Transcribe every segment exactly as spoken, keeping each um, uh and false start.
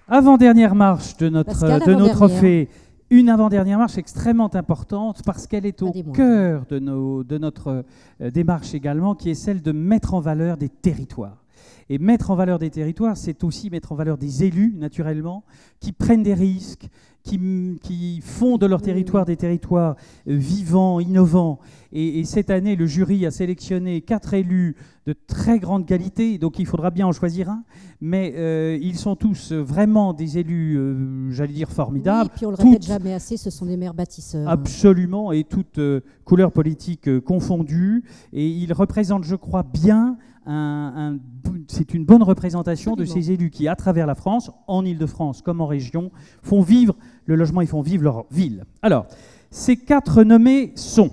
Avant-dernière marche de notre, Pascal, de nos avant-dernière. trophées. Une avant-dernière marche extrêmement importante parce qu'elle est au Pas des moindres. cœur de, nos, de notre euh, démarche également, qui est celle de mettre en valeur des territoires. Et mettre en valeur des territoires, c'est aussi mettre en valeur des élus, naturellement, qui prennent des risques, qui, qui font de leur territoire des territoires euh, vivants, innovants. Et, et cette année, le jury a sélectionné quatre élus de très grande qualité, donc il faudra bien en choisir un. Mais euh, ils sont tous vraiment des élus, euh, j'allais dire, formidables. Oui, et puis on le Toutes- répète jamais assez, ce sont des maires bâtisseurs. Absolument, et toutes euh, couleurs politiques euh, confondues. Et ils représentent, je crois, bien, un, un- c'est une bonne représentation de Absolument. ces élus qui, à travers la France, en Île-de-France comme en région, font vivre le logement, ils font vivre leur ville. Alors, ces quatre nommés sont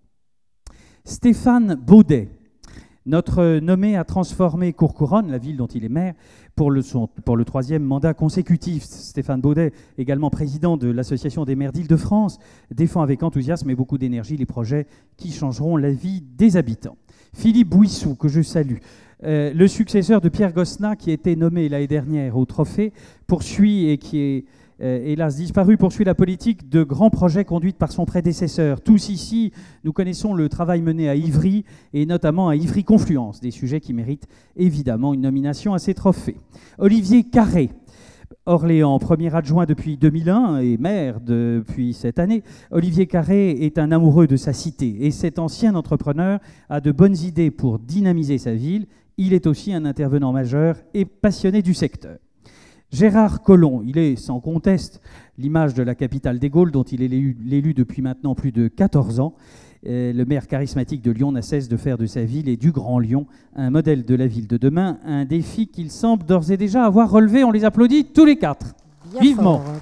Stéphane Baudet, notre nommé à transformer Courcouronnes, la ville dont il est maire, pour le, son- pour le troisième mandat consécutif. Stéphane Baudet, également président de l'Association des maires d'Île-de-France, défend avec enthousiasme et beaucoup d'énergie les projets qui changeront la vie des habitants. Philippe Bouissou, que je salue, euh, le successeur de Pierre Gosselin, qui a été nommé l'année dernière au trophée, poursuit et qui est euh, hélas disparu, poursuit la politique de grands projets conduite par son prédécesseur. Tous ici, nous connaissons le travail mené à Ivry, et notamment à Ivry-Confluence, des sujets qui méritent évidemment une nomination à ces trophées. Olivier Carré, Orléans, premier adjoint depuis deux mille un et maire depuis cette année. Olivier Carré est un amoureux de sa cité, et cet ancien entrepreneur a de bonnes idées pour dynamiser sa ville. Il est aussi un intervenant majeur et passionné du secteur. Gérard Collomb, il est sans conteste l'image de la capitale des Gaules, dont il est l'élu l'élu depuis maintenant plus de quatorze ans. Euh, Le maire charismatique de Lyon n'a cesse de faire de sa ville et du Grand Lyon un modèle de la ville de demain, un défi qu'il semble d'ores et déjà avoir relevé. On les applaudit tous les quatre. Bien Vivement. fort.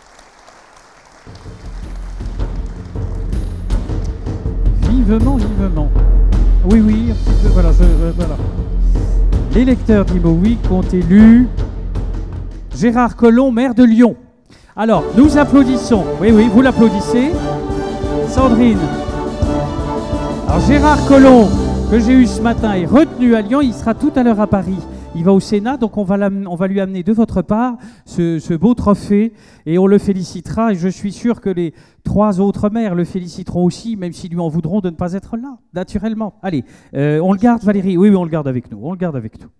Vivement, vivement. Oui, oui, un petit peu, voilà. je- euh, voilà. Les lecteurs d'Imo Week ont élu Gérard Collomb, maire de Lyon. Alors, nous applaudissons. Oui, oui, vous l'applaudissez. Sandrine. Alors, Gérard Collomb, que j'ai eu ce matin, est retenu à Lyon. Il sera tout à l'heure à Paris. Il va au Sénat, donc on va, l'am- on va lui amener de votre part ce, ce beau trophée et on le félicitera. Et je suis sûr que les trois autres maires le féliciteront aussi, même s'ils lui en voudront de ne pas être là, naturellement. Allez, euh, on le garde, Valérie. Oui, oui, on le garde avec nous. On le garde avec nous.